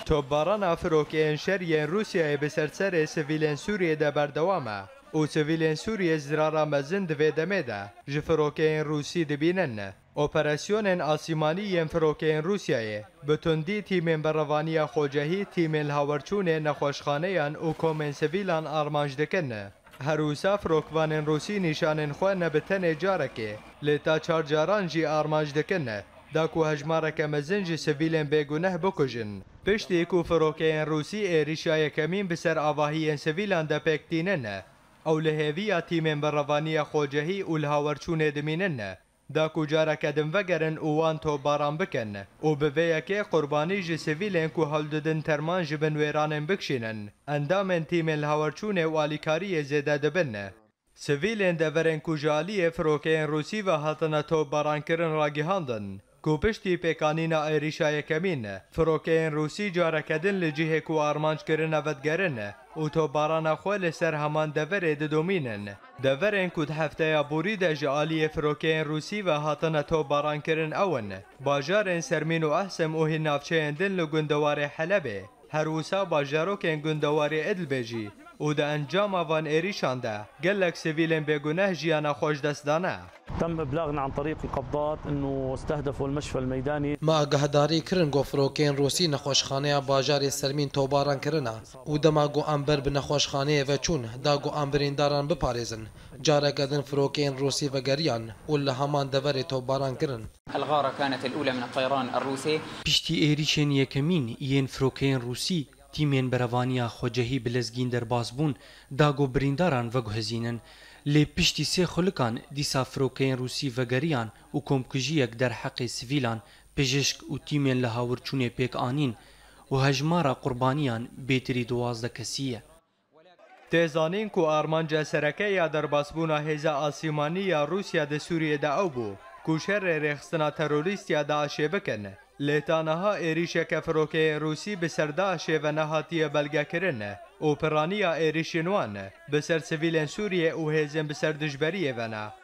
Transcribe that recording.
تۆپبارانە فرۆکەیەن شەریەن رووسیایە بەسەرسەرێ سڤیلên Sûriyê de berdewam e û sivîlên Sûriyê zirara mezin divê demê de ji firokeyên Rûsî dibînin. Operasyonên asîmanî yên firokeyên Rûsyayê bi tundî tîmên berevaniya xwecehî, tîmên hawerçûnê, nexweşxaneyan û komên sivîlan armanc dikin. Her wisa firokvanên Rûsî nîşanên xwe ne bi tenê carekê lê ta 4 caran jî armanc dikin da ku hejmareke mezin ji sivîlên bêguneh bikujin. Piştî ku firokeyên Rûsî êrîşa yekemîn bi ser avahiyên sivîlan de pêktînin, ew li hêviya tîmên berevaniya xwecehî û li hawerçûnê dimînin da ku careke din vegerin û wan topbaran bikin û bi vê yekê qurbanî ji sivîlên ku hewl didin terman ji bin wêranên bikişînin. Endamên tîmên li hawerçûnê û alîkariyê zêde dibin. Sivîlên deverên ku ji aliyê firokeyên Rûsî ve hatine topbarankirin ragîhandin ku piştî pêkanîna êrîşa yekemîn firokeyên Rûsî careke din li cihê ku armanc kirine vedgerin û topbarana xwe li ser heman deverê didomînin. Deverên ku di hefteya borî de ji aliyê firokeyên Rûsî ve hatine topbarankirin ew in bajarên Sermîn û Ehsim û hîn navçeyên din li gundewarê Helebê, her wisa bajarokên gundewarê Idlibê jî û di encama van êrîşan de gelek sivîlên bêguneh jiyana xwe ji dest dane. تم ابلاغنا عن طريق القبضات انه استهدفوا المشفى الميداني. ما آگهداری کرن گو فروکین روسی نخوشخانه باجار سرمین توباران کرنا و دما گو امبر به نخوشخانه و چون دا گو امبرین داران بپارێزن جارك دن فروكين روسي وغريان ولا همان دور توباران کرن. الغارة كانت الأولى من الطيران الروسي. پشتی ایریشن یکمین ین فروکین روسی تیمین بروانیا خوجهی بلزگین در بازبون داگو برینداران و گهزینن لی پشتی سه خلکان دیسا فروکین روسی و گریان و کمکجیک در حق سویلان پزشک و تیمین لهاورچون پیک آنین و هجمارا قربانیان بیتری 12 کسیه. تێزانین ku armanca serekeya derbasbûna hêza asîmanî ya Rûsya di Sûriyê de ew bû ku şerê rêxistina terorîst ya Daişê bikin. Lê taniha êrîşeke firokeyên Rûsî bi ser Daişê ve nehatiye belgekirin û piraniya êrişên wan bi ser sivîlên Sûriyê û hêzên bi ser dijberiyê ve ne.